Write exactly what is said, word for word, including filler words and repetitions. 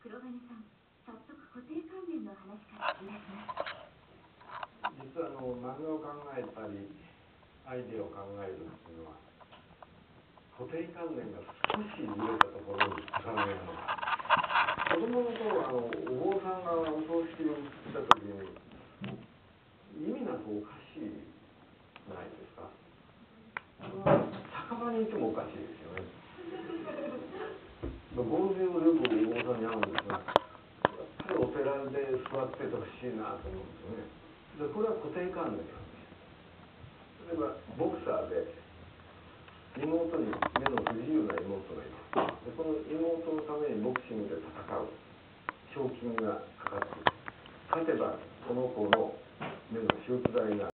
黒羽さん、早速固定観念の話から聞き出します。 実はあの漫画を考えたりアイデアを考えるっていうのは固定観念が少しずれたところに使われるのが、子供の頃あのお坊さんがお葬式をした時に意味なくおかしいじゃないですか。酒場にいてもおかしいですよね。ゴールデンループのお坊さんに会うんですが、やっぱりお寺で座っててほしいなと思うんですよね。でこれは固定観念なんです。例えばボクサーで妹に目の不自由な妹がいます。でこの妹のためにボクシングで戦う賞金がかかっている。勝てばこの子の目の手術代が